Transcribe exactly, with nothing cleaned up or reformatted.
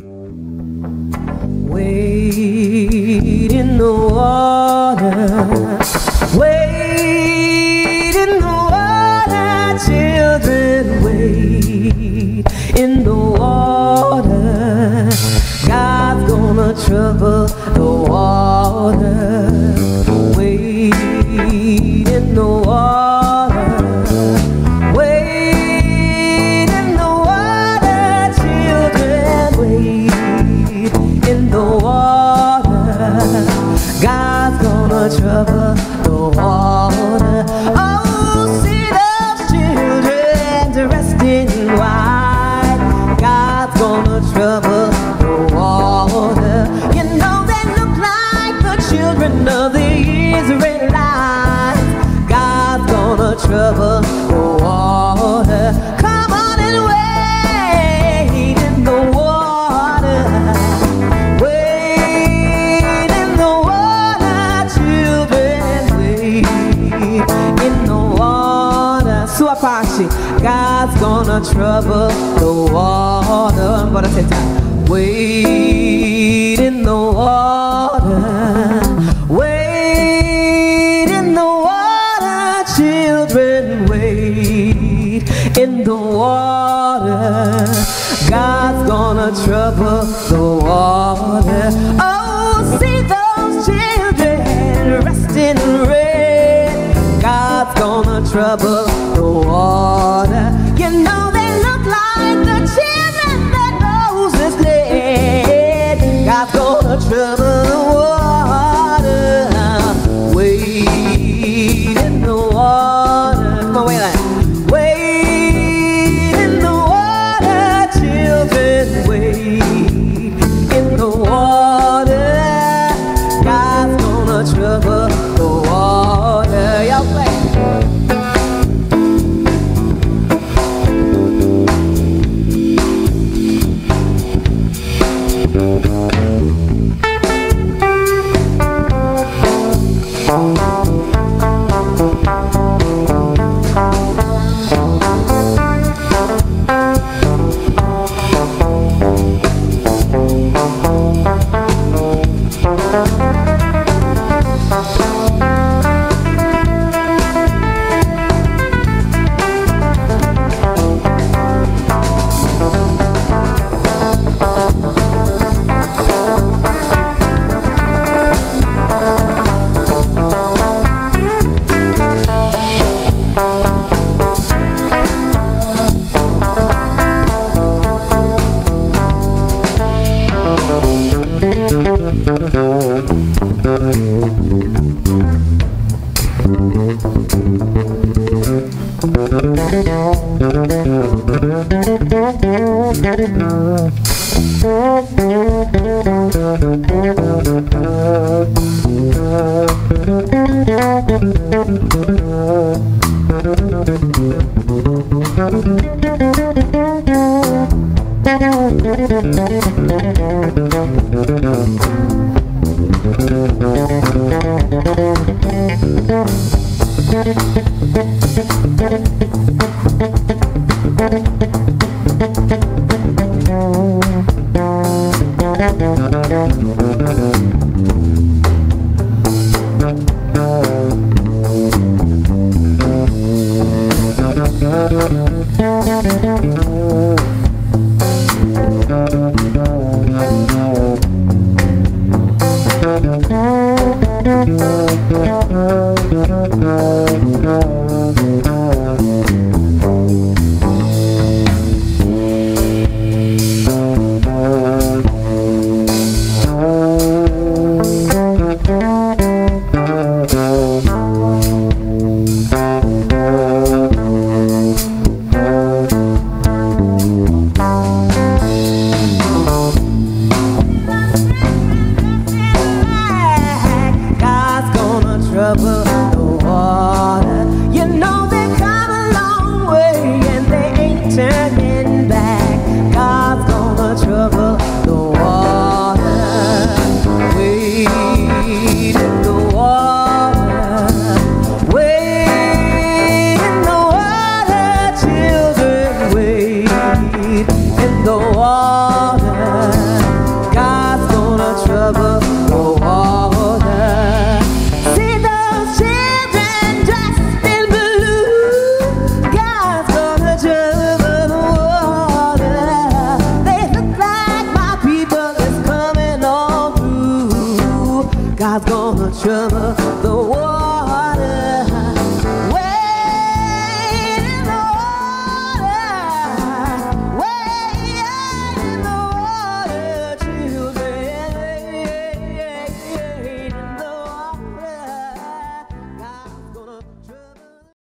Wade in the water, wade in the water, children, wade in the water. God's gonna trouble the water. Wade in the water, wade in the water, children, wade in the water. God's gonna trouble the water. Oh, see those children dressed in white. God's gonna trouble the water. You know they look like the children of the Israelites. God's gonna trouble the water. Come on and wade in the water. Wade in the water, children, wade in the water. Sua parte, God's gonna trouble the water. Bora tentar. Wade in the water. Wade in the water, children, wade in the water. God's gonna trouble the water. Oh, see those children dressed in red. God's gonna trouble the water. You know they look like the children that Moses led. God's gonna trouble the water. Wade in the water. Come on, wait a minute. Wade in the water, children, wade in the water. God's gonna trouble the water. Y'all play. God's gonna trouble the water.